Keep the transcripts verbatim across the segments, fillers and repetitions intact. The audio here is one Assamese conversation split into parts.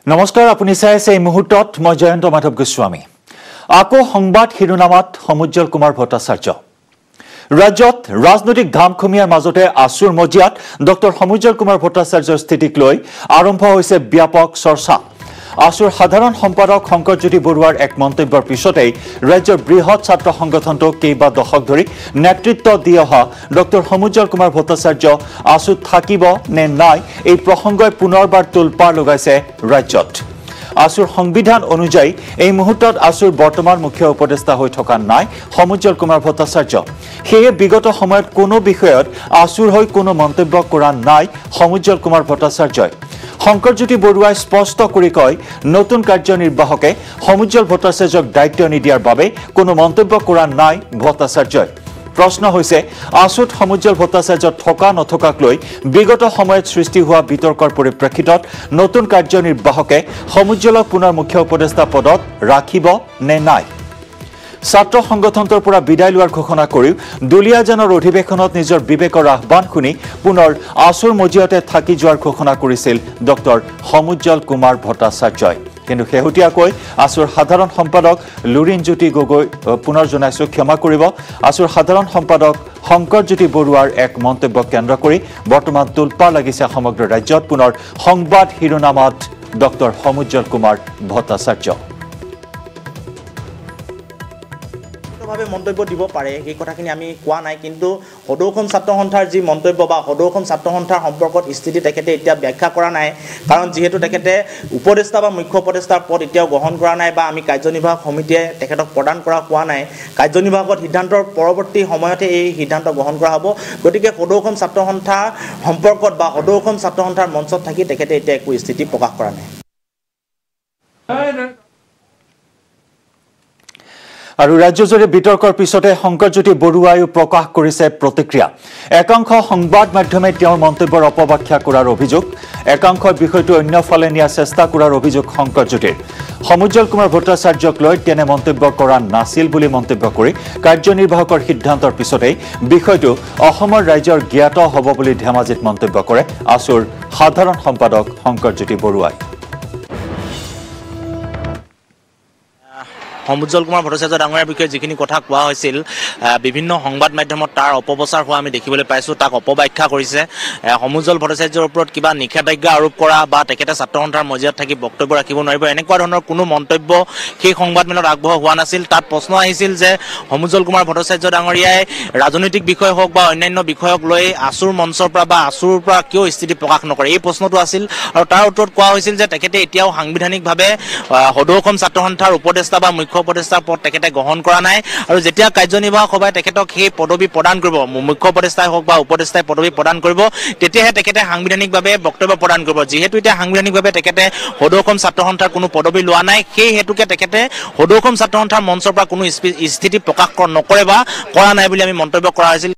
নমস্কাৰ আপুনি চাই আছে এই মুহূৰ্তত মই জয়ন্ত মাধৱ গোস্বামী আকৌ সংবাদ শিৰোনামাত সমুজ্জ্বল কুমাৰ ভট্টাচাৰ্য ৰাজ্যত ৰাজনৈতিক ধামখুমীয়াৰ মাজতে আছুৰ মজিয়াত ডক্টৰ সমুজ্জ্বল কুমাৰ ভট্টাচাৰ্যৰ স্থিতিক লৈ আৰম্ভ হৈছে ব্যাপক চৰ্চা আছুৰ সাধাৰণ সম্পাদক শংকৰজ্যোতি বৰুৱাৰ এক মন্তব্যৰ পিছতেই ৰাজ্যৰ বৃহৎ ছাত্ৰ সংগঠনটোক কেইবা দশক ধৰি নেতৃত্ব দি অহা ডক্টৰ সমুজ্জ্বল কুমাৰ ভট্টাচাৰ্য আছুত থাকিব নে নাই এই প্ৰসংগই পুনৰবাৰ তোলপাৰ লগাইছে ৰাজ্যত আছুৰ সংবিধান অনুযায়ী এই মুহূৰ্তত আছুৰ বৰ্তমান মুখ্য উপদেষ্টা হৈ থকা নাই সমুজ্জ্বল কুমাৰ ভট্টাচাৰ্য সেয়ে বিগত সময়ত কোনো বিষয়ত আছুৰ হৈ কোনো মন্তব্য কৰা নাই সমুজ্জ্বল কুমাৰ ভট্টাচাৰ্যই শংকৰজ্যোতি বৰুৱাই স্পষ্ট কৰি কয় নতুন কাৰ্যনিৰ্বাহকে সমুজ্জ্বল ভট্টাচাৰ্যক দায়িত্ব নিদিয়াৰ বাবে কোনো মন্তব্য কৰা নাই ভট্টাচাৰ্যই প্ৰশ্ন হৈছে আছুত সমুজ্জ্বল ভট্টাচাৰ্য থকা নথকাক লৈ বিগত সময়ত সৃষ্টি হোৱা বিতৰ্কৰ পৰিপ্ৰেক্ষিতত নতুন কাৰ্যনিৰ্বাহকে সমুজ্জ্বলক পুনৰ মুখ্য উপদেষ্টা পদত ৰাখিব নে নাই ছাত্ৰ সংগঠনটোৰ পৰা বিদায় লোৱাৰ ঘোষণা কৰিও দুলীয়াজানৰ অধিৱেশনত নিজৰ বিবেকৰ আহ্বান শুনি পুনৰ আছুৰ মজিয়াতে থাকি যোৱাৰ ঘোষণা কৰিছিল ডক্টৰ সমুজ্জ্বল কুমাৰ ভট্টাচাৰ্যই কিন্তু শেহতীয়াকৈ আছুৰ সাধাৰণ সম্পাদক লুৰিণজ্যোতি গগৈ পুনৰ জনাইছো ক্ষমা কৰিব আছুৰ সাধাৰণ সম্পাদক শংকৰজ্যোতি বৰুৱাৰ এক মন্তব্য কেন্দ্ৰ কৰি বৰ্তমান তোলপাৰ লাগিছে সমগ্ৰ ৰাজ্যত পুনৰ সংবাদ শিৰোনামাত ডক্টৰ সমুজ্জ্বল কুমাৰ ভট্টাচাৰ্য ভাবে মন্তব্য দিব পাৰে এই কথাখিনি আমি কোৱা নাই কিন্তু সদৌখন ছাত্ৰ সন্থাৰ যি মন্তব্য বা সদৌখন ছাত্ৰ সন্থাৰ সম্পৰ্কত স্থিতি তেখেতে এতিয়া ব্যাখ্যা কৰা নাই কাৰণ যিহেতু তেখেতে উপদেষ্টা বা মুখ্য উপদেষ্টাৰ পদ এতিয়াও গ্ৰহণ কৰা নাই বা আমি কাৰ্যনিৰ্বাহক সমিতিয়ে তেখেতক প্ৰদান কৰা কোৱা নাই কাৰ্যনিৰ্বাহকৰ সিদ্ধান্তৰ পৰৱৰ্তী সময়তে এই সিদ্ধান্ত গ্ৰহণ কৰা হ'ব গতিকে সদৌখন ছাত্ৰ সন্থাৰ সম্পৰ্কত বা সদৌখন ছাত্ৰ সন্থাৰ মঞ্চত থাকি তেখেতে এতিয়া একো স্থিতি প্ৰকাশ কৰা নাই আৰু ৰাজ্যজুৰি বিতৰ্কৰ পিছতে শংকৰজ্যোতি বৰুৱাইও প্ৰকাশ কৰিছে প্ৰতিক্ৰিয়া একাংশ সংবাদ মাধ্যমে তেওঁৰ মন্তব্যৰ অপব্যাখ্যা কৰাৰ অভিযোগ একাংশৰ বিষয়টো অন্যফালে নিয়াৰ চেষ্টা কৰাৰ অভিযোগ শংকৰজ্যোতিৰ সমুজ্জ্বল কুমাৰ ভট্টাচাৰ্যক লৈ তেনে মন্তব্য কৰা নাছিল বুলি মন্তব্য কৰি কাৰ্যনিৰ্বাহকৰ সিদ্ধান্তৰ পিছতেই বিষয়টো অসমৰ ৰাইজৰ জ্ঞাত হ'ব বুলি ধেমাজিত মন্তব্য কৰে আছুৰ সাধাৰণ সম্পাদক শংকৰজ্যোতি বৰুৱাই সমুজ্জ্বল কুমাৰ ভট্টাচাৰ্য ডাঙৰীয়াৰ বিষয়ে যিখিনি কথা কোৱা হৈছিল বিভিন্ন সংবাদ মাধ্যমত তাৰ অপপ্ৰচাৰ হোৱা আমি দেখিবলৈ পাইছোঁ তাক অপব্যাখ্যা কৰিছে সমুজ্জ্বল ভট্টাচাৰ্যৰ ওপৰত কিবা নিষেধাজ্ঞা আৰোপ কৰা বা তেখেতে ছাত্ৰ সন্থাৰ মজিয়াত থাকি বক্তব্য ৰাখিব নোৱাৰিব এনেকুৱা ধৰণৰ কোনো মন্তব্য সেই সংবাদমেলত আগবঢ়োৱা হোৱা নাছিল তাত প্ৰশ্ন আহিছিল যে সমুজ্জ্বল কুমাৰ ভট্টাচাৰ্য ডাঙৰীয়াই ৰাজনৈতিক বিষয় হওক বা অন্যান্য বিষয়ক লৈ আছুৰ মঞ্চৰ পৰা বা আছুৰ পৰা কিয় স্থিতি প্ৰকাশ নকৰে এই প্ৰশ্নটো আছিল আৰু তাৰ উত্তৰত কোৱা হৈছিল যে তেখেতে এতিয়াও সাংবিধানিকভাৱে সদৌখন ছাত্ৰ সন্থাৰ উপদেষ্টা বা মুখ্য উপদেষ্টাৰ পদ তেখেতে গ্ৰহণ কৰা নাই আৰু যেতিয়া কাৰ্যনিৰ্বাহক সভাই তেখেতক সেই পদবী প্ৰদান কৰিব মুখ্য উপদেষ্টাই হওক বা উপদেষ্টাই পদবী প্ৰদান কৰিব তেতিয়াহে তেখেতে সাংবিধানিকভাৱে বক্তব্য প্ৰদান কৰিব যিহেতু এতিয়া সাংবিধানিকভাৱে তেখেতে সদৌখন ছাত্ৰ সন্থাৰ কোনো পদবী লোৱা নাই সেই হেতুকে তেখেতে সদৌখন ছাত্ৰ সন্থাৰ মঞ্চৰ পৰা কোনো স্থিতি প্ৰকাশ নকৰে বা কৰা নাই বুলি আমি মন্তব্য কৰা হৈছিল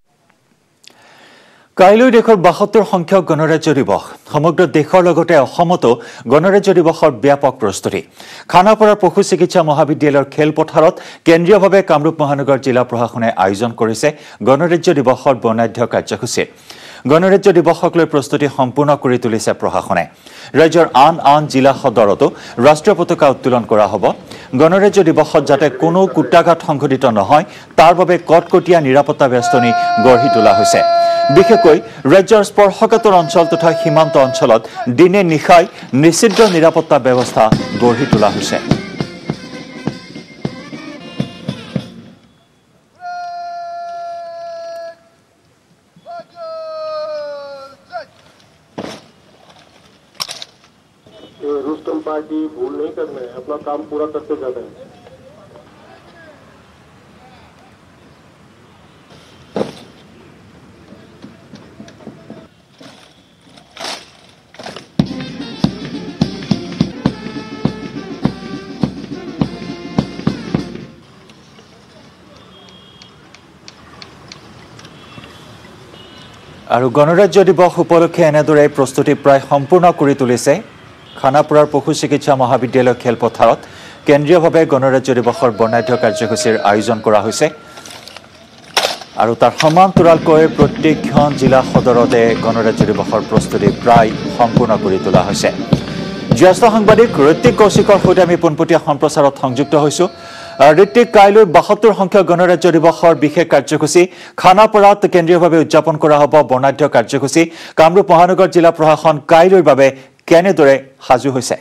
কাইলৈ দেশৰ বাসত্তৰ সংখ্যক গণৰাজ্য দিৱস সমগ্ৰ দেশৰ লগতে অসমতো গণৰাজ্য দিৱসৰ ব্যাপক প্ৰস্তুতি খানাপাৰাৰ পশু চিকিৎসা মহাবিদ্যালয়ৰ খেলপথাৰত কেন্দ্ৰীয়ভাৱে কামৰূপ মহানগৰ জিলা প্ৰশাসনে আয়োজন কৰিছে গণৰাজ্য দিৱসৰ বৰ্ণাঢ্য কাৰ্যসূচী গণৰাজ্য দিৱসক লৈ প্ৰস্তুতি সম্পূৰ্ণ কৰি তুলিছে প্ৰশাসনে ৰাজ্যৰ আন আন জিলা সদৰতো ৰাষ্ট্ৰীয় পতাকা উত্তোলন কৰা হ'ব গণৰাজ্য দিৱসত যাতে কোনো কুটাঘাত সংঘটিত নহয় তাৰ বাবে কটকটীয়া নিৰাপত্তা বেষ্টনী গঢ়ি তোলা হৈছে বিশেষকৈ ৰাজ্যৰ স্পৰ্শকাতৰ অঞ্চল তথা সীমান্ত অঞ্চলত দিনে নিশাই নিষিদ্ধ নিৰাপত্তা ব্যৱস্থা গঢ়ি তোলা হৈছে रुस्तम पार्टी भूल नहीं करना है अपना काम पूरा करते जाना है আৰু গণৰাজ্য দিৱস উপলক্ষে এনেদৰে প্ৰস্তুতি প্ৰায় সম্পূৰ্ণ কৰি তুলিছে খানাপাৰাৰ পশু চিকিৎসা মহাবিদ্যালয় খেলপথাৰত কেন্দ্ৰীয়ভাৱে গণৰাজ্য দিৱসৰ বৰ্ণাঢ্য কাৰ্যসূচীৰ আয়োজন কৰা হৈছে আৰু তাৰ সমান্তৰালকৈ প্ৰত্যেকখন জিলা সদৰতে গণৰাজ্য দিৱসৰ প্ৰস্তুতি প্ৰায় সম্পূৰ্ণ কৰি তোলা হৈছে জ্যেষ্ঠ সাংবাদিক ঋত্বিক কৌশিকৰ সৈতে আমি পোনপটীয়া সম্প্ৰচাৰত সংযুক্ত হৈছোঁ ঋত্বিক কাইলৈ বাসত্তৰ সংখ্যক গণৰাজ্য দিৱসৰ বিশেষ কাৰ্যসূচী খানাপাৰাত কেন্দ্ৰীয়ভাৱে উদযাপন কৰা হ'ব বৰ্ণাঢ্য কাৰ্যসূচী কামৰূপ মহানগৰ জিলা প্ৰশাসন কাইলৈৰ বাবে কেনেদৰে সাজু হৈছে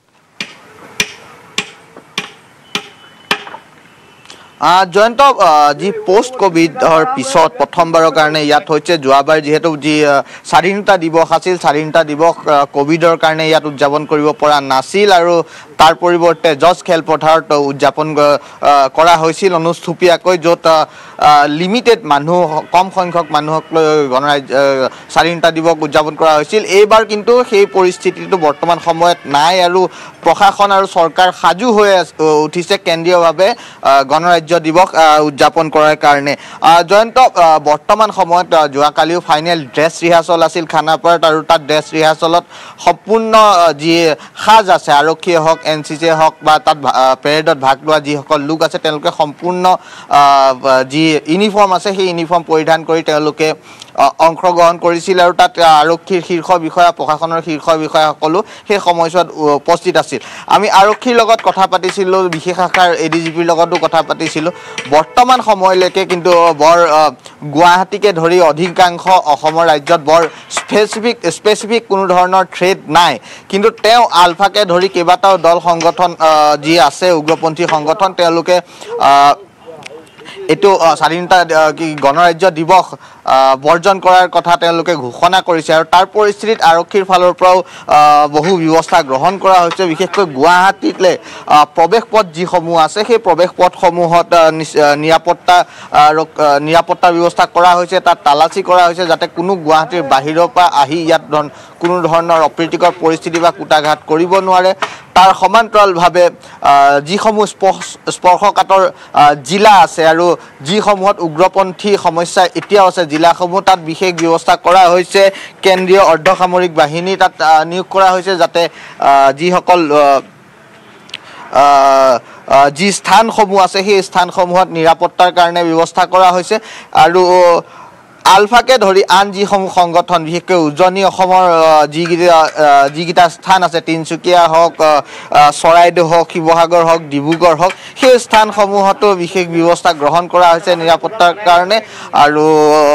জয়ন্ত যি পোষ্ট কোভিডৰ পিছত প্ৰথমবাৰৰ কাৰণে ইয়াত হৈছে যোৱাবাৰ যিহেতু যি স্বাধীনতা দিৱস আছিল স্বাধীনতা দিৱস কোভিডৰ কাৰণে ইয়াত উদযাপন কৰিব পৰা নাছিল আৰু তাৰ পৰিৱৰ্তে জজ খেলপথাৰত উদযাপন কৰা হৈছিল অনুষ্ঠুপীয়াকৈ য'ত লিমিটেড মানুহ কম সংখ্যক মানুহক লৈ গণৰাজ্য স্বাধীনতা দিৱস উদযাপন কৰা হৈছিল এইবাৰ কিন্তু সেই পৰিস্থিতিটো বৰ্তমান সময়ত নাই আৰু প্ৰশাসন আৰু চৰকাৰ সাজু হৈ উঠিছে কেন্দ্ৰীয়ভাৱে গণৰাজ্য দিৱস উদযাপন কৰাৰ কাৰণে জয়ন্ত বৰ্তমান সময়ত যোৱাকালিও ফাইনেল ড্ৰেছ ৰিহাৰ্চল আছিল খানাপাৰাত আৰু তাত ড্ৰেছ ৰিহাৰ্চলত সম্পূৰ্ণ যি সাজ আছে আৰক্ষীয়ে হওক এন চি চিয়ে হওক বা তাত পেৰেডত ভাগ লোৱা যিসকল লোক আছে তেওঁলোকে সম্পূৰ্ণ যি ইউনিফৰ্ম আছে সেই ইউনিফৰ্ম পৰিধান কৰি তেওঁলোকে অংশগ্ৰহণ কৰিছিল আৰু তাত আৰক্ষীৰ শীৰ্ষ বিষয়া প্ৰশাসনৰ শীৰ্ষ বিষয়া সকলো সেই সময়ছোৱাত উপস্থিত আছিল আমি আৰক্ষীৰ লগত কথা পাতিছিলোঁ বিশেষ শাখাৰ এ ডি জি পিৰ লগতো কথা পাতিছিলোঁ বৰ্তমান সময়লৈকে কিন্তু বৰ গুৱাহাটীকে ধৰি অধিকাংশ অসমৰ ৰাজ্যত বৰ স্পেচিফিক স্পেচিফিক কোনো ধৰণৰ থ্ৰেট নাই কিন্তু তেওঁ আলফাকে ধৰি কেইবাটাও দল সংগঠন যি আছে উগ্ৰপন্থী সংগঠন তেওঁলোকে এইটো স্বাধীনতা কি গণৰাজ্য দিৱস বৰ্জন কৰাৰ কথা তেওঁলোকে ঘোষণা কৰিছে আৰু তাৰ পৰিস্থিতিত আৰক্ষীৰ ফালৰ পৰাও বহু ব্যৱস্থা গ্ৰহণ কৰা হৈছে বিশেষকৈ গুৱাহাটীলৈ প্ৰৱেশ পথ যিসমূহ আছে সেই প্ৰৱেশ পথসমূহত নিৰাপত্তা নিৰাপত্তা ব্যৱস্থা কৰা হৈছে তাত তালাচী কৰা হৈছে যাতে কোনো গুৱাহাটীৰ বাহিৰৰ পৰা আহি ইয়াত কোনো ধৰণৰ অপ্ৰীতিকৰ পৰিস্থিতি বা কুটাঘাত কৰিব নোৱাৰে তাৰ সমান্তৰালভাৱে যিসমূহ স্পৰ্শকাতৰ জিলা আছে আৰু যিসমূহত উগ্ৰপন্থী সমস্যা এতিয়াও আছে জিলাসমূহ তাত বিশেষ ব্যৱস্থা কৰা হৈছে কেন্দ্ৰীয় অৰ্ধসামৰিক বাহিনী তাত নিয়োগ কৰা হৈছে যাতে যিসকল যি স্থানসমূহ আছে সেই স্থানসমূহত নিৰাপত্তাৰ কাৰণে ব্যৱস্থা কৰা হৈছে আৰু আলফাকে ধৰি আন যিসমূহ সংগঠন বিশেষকৈ উজনি অসমৰ যিকেইটা যিকেইটা স্থান আছে তিনিচুকীয়া হওক চৰাইদেউ হওক শিৱসাগৰ হওক ডিব্ৰুগড় হওক সেই স্থানসমূহতো বিশেষ ব্যৱস্থা গ্ৰহণ কৰা হৈছে নিৰাপত্তাৰ কাৰণে আৰু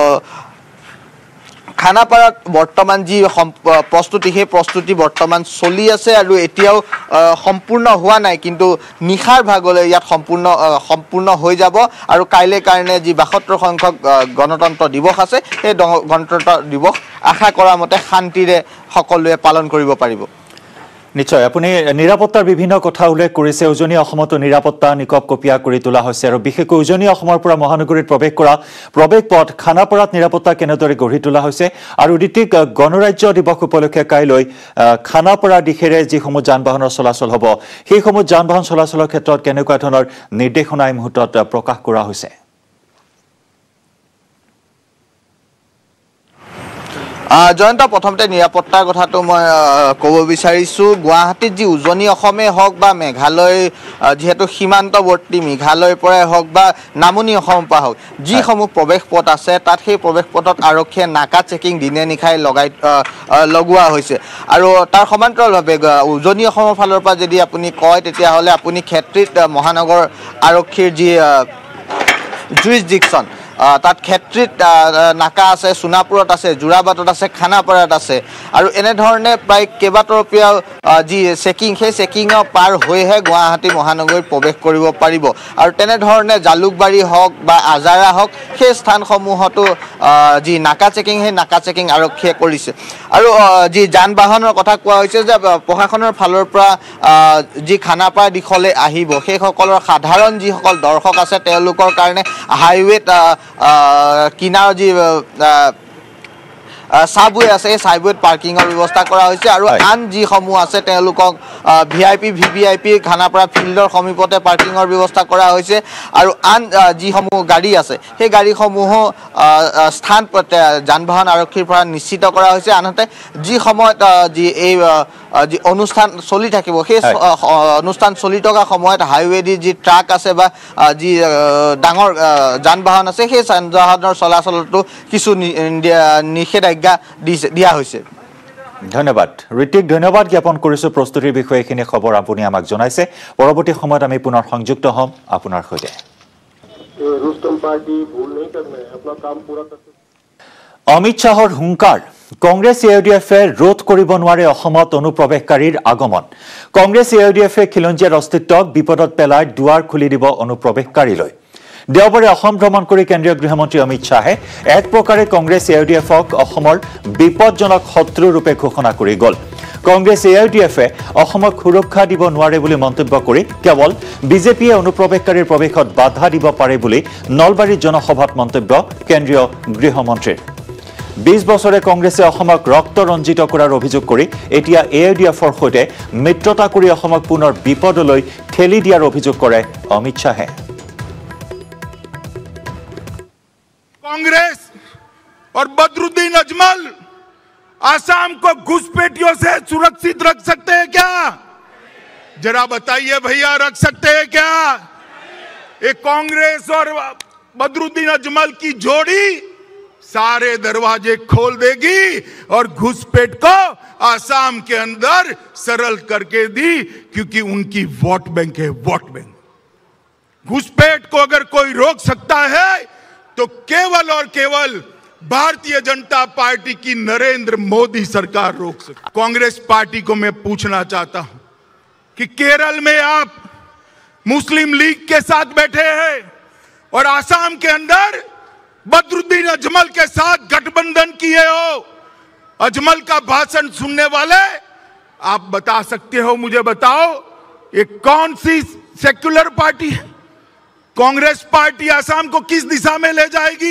খানাপাৰাত বৰ্তমান যি প্ৰস্তুতি সেই প্ৰস্তুতি বৰ্তমান চলি আছে আৰু এতিয়াও সম্পূৰ্ণ হোৱা নাই কিন্তু নিশাৰ ভাগলৈ ইয়াত সম্পূৰ্ণ সম্পূৰ্ণ হৈ যাব আৰু কাইলৈ কাৰণে যি বাসত্তৰ সংখ্যক গণতন্ত্ৰ দিৱস আছে সেই গণতন্ত্ৰ দিৱস আশা কৰা মতে শান্তিৰে সকলোৱে পালন কৰিব পাৰিব নিশ্চয় আপুনি নিৰাপত্তাৰ বিভিন্ন কথা উল্লেখ কৰিছে উজনি অসমতো নিৰাপত্তা নিকপ কপিয়া কৰি তোলা হৈছে আৰু বিশেষকৈ উজনি অসমৰ পৰা মহানগৰীত প্ৰৱেশ কৰা প্ৰৱেশ পথ খানাপাৰাত নিৰাপত্তা কেনেদৰে গঢ়ি তোলা হৈছে আৰু ঋত্বিক গণৰাজ্য দিৱস উপলক্ষে কাইলৈ খানাপাৰা দিশেৰে যিসমূহ যান বাহনৰ চলাচল হ'ব সেইসমূহ যান বাহন চলাচলৰ ক্ষেত্ৰত কেনেকুৱা ধৰণৰ নিৰ্দেশনা এই মুহূৰ্তত প্ৰকাশ কৰা হৈছে জয়ন্ত প্ৰথমতে নিৰাপত্তাৰ কথাটো মই ক'ব বিচাৰিছোঁ গুৱাহাটীত যি উজনি অসমেই হওক বা মেঘালয় যিহেতু সীমান্তৱৰ্তী মেঘালয়ৰ পৰাই হওক বা নামনি অসমৰ পৰা হওক যিসমূহ প্ৰৱেশ পথ আছে তাত সেই প্ৰৱেশ পথত আৰক্ষীয়ে নাকা চেকিং দিনে নিশাই লগাই লগোৱা হৈছে আৰু তাৰ সমান্তৰালভাৱে উজনি অসমৰ ফালৰ পৰা যদি আপুনি কয় তেতিয়াহ'লে আপুনি ক্ষেত্ৰীত মহানগৰ আৰক্ষীৰ যি জুৰিছডিকশ্যন তাত ক্ষেত্ৰীত নাকা আছে সোণাপুৰত আছে যোৰাবাটত আছে খানাপাৰাত আছে আৰু এনেধৰণে প্ৰায় কেইবাতৰপীয়া যি চেকিং সেই চেকিঙৰ পাৰ হৈহে গুৱাহাটী মহানগৰীত প্ৰৱেশ কৰিব পাৰিব আৰু তেনেধৰণে জালুকবাৰী হওক বা আজাৰা হওক সেই স্থানসমূহতো যি নাকা চেকিং সেই নাকা চেকিং আৰক্ষীয়ে কৰিছে আৰু যি যান বাহনৰ কথা কোৱা হৈছে যে প্ৰশাসনৰ ফালৰ পৰা যি খানাপাৰা দিশলৈ আহিব সেইসকলৰ সাধাৰণ যিসকল দৰ্শক আছে তেওঁলোকৰ কাৰণে হাইৱেত কিনাৰ যি সাবৱে আছে এই সাবৱেত পাৰ্কিঙৰ ব্যৱস্থা কৰা হৈছে আৰু আন যিসমূহ আছে তেওঁলোকক V I P V V I P Khanapara ফিল্ডৰ সমীপতে পাৰ্কিঙৰ ব্যৱস্থা কৰা হৈছে আৰু আন যিসমূহ গাড়ী আছে সেই গাড়ীসমূহো স্থান যান বাহন আৰক্ষীৰ পৰা নিশ্চিত কৰা হৈছে আনহাতে যি সময়ত যি এই যি অনুষ্ঠান চলি থাকিব সেই অনুষ্ঠান চলি থকা সময়ত হাইৱেদি যি ট্ৰাক আছে বা যি ডাঙৰ যান বাহন আছে সেই যান বাহনৰ চলাচলতো কিছু নিষেধাজ্ঞা দিয়া হৈছে ধন্যবাদ ঋতিক ধন্যবাদ জ্ঞাপন কৰিছো প্ৰস্তুতিৰ বিষয়ে এখিনি খবৰ আপুনি আমাক জনাইছে পৰৱৰ্তী সময়ত আমি পুনৰ সংযুক্ত হ'ম আপোনাৰ সৈতে रुस्तम पार्टी भूल नहीं करना है अपना काम पूरा करते অমিত শাহৰ হুংকাৰ কংগ্ৰেছ এ ডি এফে ৰোধ কৰিব নোৱাৰে অসমত অনুপ্ৰৱেশকাৰীৰ আগমন কংগ্ৰেছ এ ডি এফে খিলঞ্জীয়াৰ অস্তিত্বক বিপদত পেলাই দুৱাৰ খুলি দিব অনুপ্ৰৱেশকাৰীলৈ দেওবাৰে অসম ভ্ৰমণ কৰি কেন্দ্ৰীয় গৃহমন্ত্ৰী অমিত শাহে এক প্ৰকাৰে কংগ্ৰেছ এ ডি এফক অসমৰ বিপদজনক শত্ৰু ৰূপে ঘোষণা কৰি গ'ল কংগ্ৰেছ এ ডি এফে অসমক সুৰক্ষা দিব নোৱাৰে বুলি মন্তব্য কৰি কেৱল বিজেপিয়ে অনুপ্ৰৱেশকাৰীৰ প্ৰৱেশত বাধা দিব পাৰে বুলি নলবাৰীৰ জনসভাত মন্তব্য কেন্দ্ৰীয় গৃহমন্ত্ৰীৰ বিশ বছৰে কংগ্ৰেছে অসমক ৰক্ত ৰঞ্জিত কৰাৰ অভিযোগ কৰি এতিয়া এ ডি এফৰ সৈতে মিত্ৰতা কৰি অসমক পুনৰ বিপদলৈ ঠেলি দিয়াৰ অভিযোগ কৰে অমিত শাহে कांग्रेस और बदरुद्दीन अजमल आसाम को घुसपैठियों से सुरक्षित रख सकते हैं क्या जरा बताइए भैया रख सकते हैं क्या ये कांग्रेस और बदरुद्दीन अजमल की जोड़ी सारे दरवाजे खोल देगी और घुसपैठ को आसाम के अंदर सरल करके दी क्योंकि उनकी वोट बैंक है वोट बैंक घुसपैठ को अगर कोई रोक सकता है तो केवल और केवल भारतीय जनता पार्टी की नरेंद्र मोदी सरकार रोक सकती कांग्रेस पार्टी को मैं पूछना चाहता हूं कि केरल में आप मुस्लिम लीग के साथ बैठे हैं और आसाम के अंदर बदरुद्दीन अजमल के साथ गठबंधन किए हो अजमल का भाषण सुनने वाले आप बता सकते हो मुझे बताओ ये कौन सी सेक्युलर पार्टी है कांग्रेस पार्टी आसाम को किस दिशा में ले जाएगी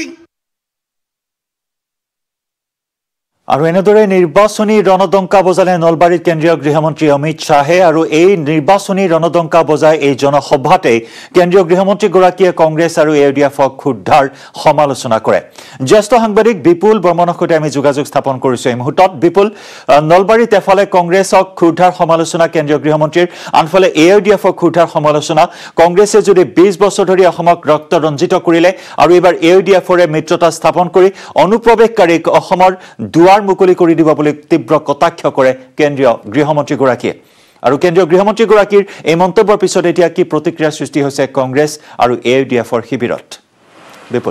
আৰু এনেদৰে নিৰ্বাচনী ৰণদংকা বজালে নলবাৰীৰ কেন্দ্ৰীয় গৃহমন্ত্ৰী অমিত শাহে আৰু এই নিৰ্বাচনী ৰণদংকা বজাই এই জনসভাতে কেন্দ্ৰীয় গৃহমন্ত্ৰী গৰাকীয়ে কংগ্ৰেছ আৰু এ ডি এফক ক্ষুদ্ধাৰ সমালোচনা কৰে জ্যেষ্ঠ সাংবাদিক বিপুল বৰ্মনৰ সৈতে আমি যোগাযোগ স্থাপন কৰিছো এই মুহূৰ্তত বিপুল নলবাৰীত এফালে কংগ্ৰেছক ক্ষুদ্ধাৰ সমালোচনা কেন্দ্ৰীয় গৃহমন্ত্ৰীৰ আনফালে এ ডি এফক ক্ষুদ্ধাৰ সমালোচনা কংগ্ৰেছে যদি বিশ বছৰ ধৰি অসমক ৰক্ত ৰঞ্জিত কৰিলে আৰু এবাৰ এ ডি এফৰে মিত্ৰতা স্থাপন কৰি অনুপ্ৰৱেশকাৰীক অসমৰ দুৱাৰ মুকলি কৰি দিব বুলি তীব্ৰ কটাক্ষ কৰে কেন্দ্ৰীয় গৃহমন্ত্ৰী গৰাকীয়ে আৰু কেন্দ্ৰীয় গৃহমন্ত্ৰী গৰাকীৰ এই মন্তব্যৰ পিছত এতিয়া কি প্ৰতিক্ৰিয়া সৃষ্টি হৈছে কংগ্ৰেছ আৰু এ ডি এফৰ শিবিৰত বিপুল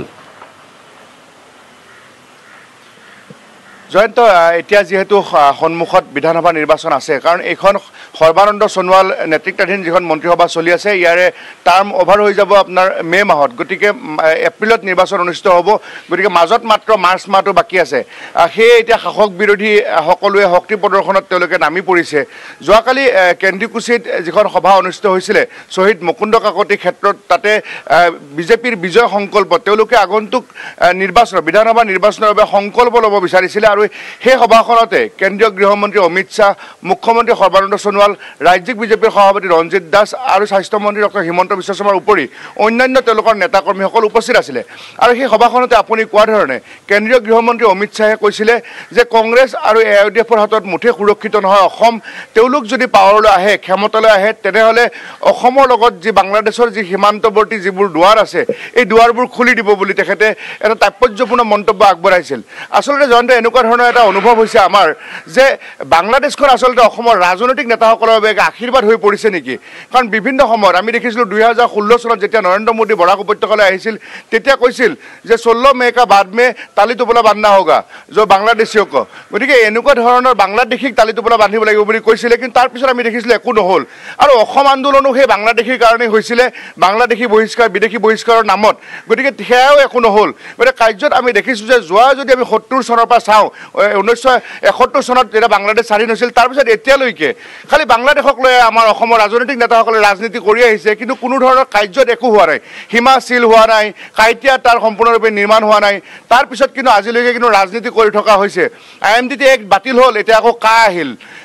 জয়ন্ত এতিয়া যেহেতু সন্মুখত বিধানসভা নিৰ্বাচন আছে কাৰণ এইখন সৰ্বানন্দ সোণোৱাল নেতৃত্বাধীন যিখন মন্ত্ৰীসভা চলি আছে ইয়াৰে টাৰ্ম অভাৰ হৈ যাব আপোনাৰ মে মাহত গতিকে এপ্ৰিলত নিৰ্বাচন অনুষ্ঠিত হ'ব গতিকে মাজত মাত্ৰ মাৰ্চ মাহটো বাকী আছে সেয়ে এতিয়া শাসক বিৰোধী সকলোৱে শক্তি প্ৰদৰ্শনত তেওঁলোকে নামি পৰিছে যোৱাকালি কেন্দ্ৰীকুছিত যিখন সভা অনুষ্ঠিত হৈছিলে শ্বহীদ মুকুন্দ কাকতি ক্ষেত্ৰত তাতে বিজেপিৰ বিজয় সংকল্প তেওঁলোকে আগন্তুক নিৰ্বাচন বিধানসভা নিৰ্বাচনৰ বাবে সংকল্প ল'ব বিচাৰিছিলে আৰু সেই সভাখনতে কেন্দ্ৰীয় গৃহমন্ত্ৰী অমিত শাহ মুখ্যমন্ত্ৰী সৰ্বানন্দ সোণোৱাল ৰাজ্যিক বিজেপিৰ সভাপতি ৰঞ্জিত দাস আৰু স্বাস্থ্যমন্ত্ৰী ডক্টৰ হিমন্ত বিশ্ব শৰ্মাৰ উপৰি অন্যান্য তেওঁলোকৰ নেতাকৰ্মীসকল উপস্থিত আছিলে আৰু সেই সভাখনতে আপুনি কোৱা ধৰণে কেন্দ্ৰীয় গৃহমন্ত্ৰী অমিত শাহে কৈছিলে যে কংগ্ৰেছ আৰু এ আই ডি এফৰ হাতত মুঠে সুৰক্ষিত নহয় অসম তেওঁলোক যদি পাৱাৰলৈ আহে ক্ষমতালৈ আহে তেনেহ'লে অসমৰ লগত যি বাংলাদেশৰ যি সীমান্তৱৰ্তী যিবোৰ দুৱাৰ আছে এই দুৱাৰবোৰ খুলি দিব বুলি তেখেতে এটা তাৎপৰ্যপূৰ্ণ মন্তব্য আগবঢ়াইছিল আচলতে জয়ন্ত এনেকুৱা ধৰণৰ এটা অনুভৱ হৈছে আমাৰ যে বাংলাদেশখন আচলতে অসমৰ ৰাজনৈতিক নেতাসকলৰ বাবে এক আশীৰ্বাদ হৈ পৰিছে নেকি কাৰণ বিভিন্ন সময়ত আমি দেখিছিলোঁ দুই হাজাৰ ষোল্ল চনত যেতিয়া নৰেন্দ্ৰ মোদী বৰাক উপত্যকালৈ আহিছিল তেতিয়া কৈছিল যে ষোল্ল মে কা বাদ মে তালি টোপোলা বান্ধা হোগা য বাংলাদেশীক গতিকে এনেকুৱা ধৰণৰ বাংলাদেশীক তালি টোপোলা বান্ধিব লাগিব বুলি কৈছিলে কিন্তু তাৰপিছত আমি দেখিছিলোঁ একো নহ'ল আৰু অসম আন্দোলনো সেই বাংলাদেশীৰ কাৰণেই হৈছিলে বাংলাদেশী বহিষ্কাৰ বিদেশী বহিষ্কাৰৰ নামত গতিকে সেয়াও একো নহ'ল গতিকে কাৰ্যত আমি দেখিছোঁ যে যোৱা যদি আমি সত্তৰ চনৰ পৰা চাওঁ ঊনৈছশ এসত্তৰ চনত যেতিয়া বাংলাদেশ স্বাধীন হৈছিল তাৰপিছত এতিয়ালৈকে খালি বাংলাদেশক লৈ আমাৰ অসমৰ ৰাজনৈতিক নেতাসকলে ৰাজনীতি কৰি আহিছে কিন্তু কোনো ধৰণৰ কাৰ্যত একো হোৱা নাই সীমা চিল হোৱা নাই কাইটিয়া তাৰ সম্পূৰ্ণৰূপে নিৰ্মাণ হোৱা নাই তাৰপিছত কিন্তু আজিলৈকে কিন্তু ৰাজনীতি কৰি থকা হৈছে I M D T act বাতিল হ'ল এতিয়া আকৌ কা আহিল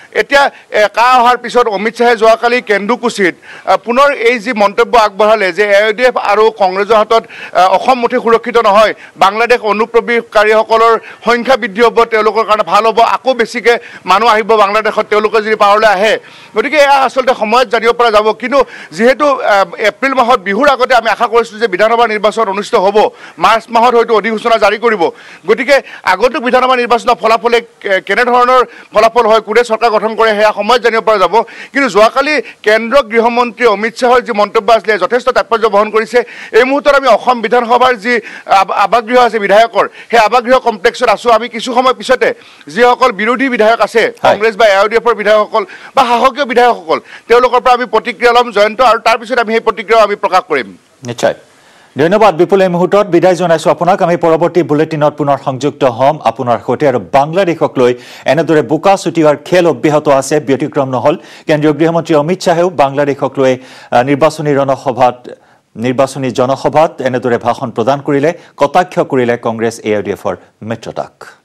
এতিয়া কা অহাৰ পিছত অমিত শ্বাহে যোৱাকালি কেন্দুকুছিত পুনৰ এই যি মন্তব্য আগবঢ়ালে যে A I U D F আৰু কংগ্ৰেছৰ হাতত অসম মুঠি সুৰক্ষিত নহয়, বাংলাদেশ অনুপ্ৰৱেশকাৰীসকলৰ সংখ্যা বৃদ্ধি হ'ব, তেওঁলোকৰ কাৰণে ভাল হ'ব, আকৌ বেছিকৈ মানুহ আহিব বাংলাদেশত তেওঁলোকে যদি পাৰলৈ আহে। গতিকে এয়া আচলতে সময়ত জানিব পৰা যাব। কিন্তু যিহেতু এপ্ৰিল মাহত বিহুৰ আগতে আমি আশা কৰিছিলোঁ যে বিধানসভা নিৰ্বাচন অনুষ্ঠিত হ'ব, মাৰ্চ মাহত হয়তো অধিসূচনা জাৰি কৰিব। গতিকে আগন্তুক বিধানসভা নিৰ্বাচনৰ ফলাফলে কেনেধৰণৰ ফলাফল হয়, কোনে চৰকাৰ গঠন কৰে, সেয়া সময়ত জানিব পৰা যাব। কিন্তু যোৱাকালি কেন্দ্ৰীয় গৃহমন্ত্ৰী অমিত শ্বাহৰ যি মন্তব্য আছিলে যথেষ্ট তাৎপৰ্য বহন কৰিছে। এই মুহূৰ্তত আমি অসম বিধানসভাৰ যি আৱাসগৃহ আছে বিধায়কৰ, সেই আৱাসগৃহ কমপ্লেক্সত আছোঁ। আমি কিছু সময় পিছতে যিসকল বিৰোধী বিধায়ক আছে, কংগ্ৰেছ বা এ আই ইউ ডি এফৰ বিধায়কসকল বা শাসকীয় বিধায়কসকল, তেওঁলোকৰ পৰা আমি প্ৰতিক্ৰিয়া ল'ম জয়ন্ত, আৰু তাৰপিছত আমি সেই প্ৰতিক্ৰিয়াও আমি প্ৰকাশ কৰিম। নিশ্চয়, ধন্যবাদ বিপুল। এই মুহূৰ্তত বিদায় জনাইছোঁ আপোনাক। আমি পৰৱৰ্তী বুলেটিনত পুনৰ সংযুক্ত হ'ম আপোনাৰ সৈতে। আৰু বাংলাদেশক লৈ এনেদৰে বোকা ছুটিওৱাৰ খেল অব্যাহত আছে, ব্যতিক্ৰম নহ'ল। কেন্দ্ৰীয় গৃহমন্ত্ৰী অমিত শ্বাহেও বাংলাদেশক লৈ নিৰ্বাচনী ৰণসভাত নিৰ্বাচনী জনসভাত এনেদৰে ভাষণ প্ৰদান কৰিলে, কটাক্ষ কৰিলে Congress A I U D এফৰ মিত্ৰতাক।